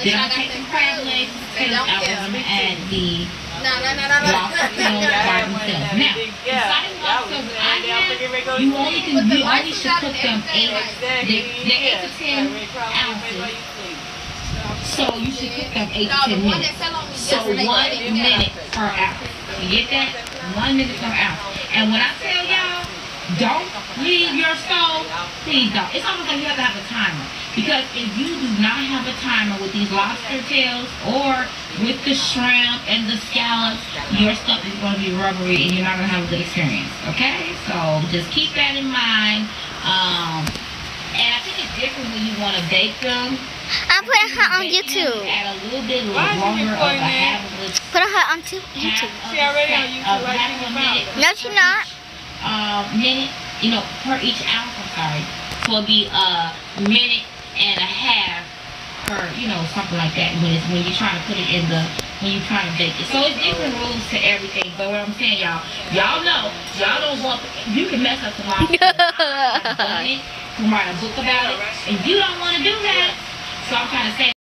Then I'll take some crab legs, potatoes out, and I'm going to add the lobster tails by themselves. Now, deciding lobsters I have, you only should cook them 8 to 10 ounces. So you should cook them 8 to 10 minutes. So 1 minute per ounce. You get that? 1 minute per ounce. And when I tell y'all, don't leave your stove, please don't. It's almost like you have to have a timer. Because if you do not have a timer with these lobster tails or with the shrimp and the scallops, your stuff is going to be rubbery and you're not going to have a good experience. Okay? So just keep that in mind. And I think it's different when you want to bake them. I'm putting her on YouTube. Add a little bit longer of a half of a Put her on YouTube. She already on YouTube. half of a minute. No, she's not. Minute, per each ounce. I'm sorry. So it'll be a minute and a half per, something like that. When you're trying to put it in when you're trying to bake it. So it's different rules to everything. But what I'm saying, y'all know, y'all don't want. You can mess up the lobster. I've done it. You write a book about it, and you don't want to do that. So I'm trying to say.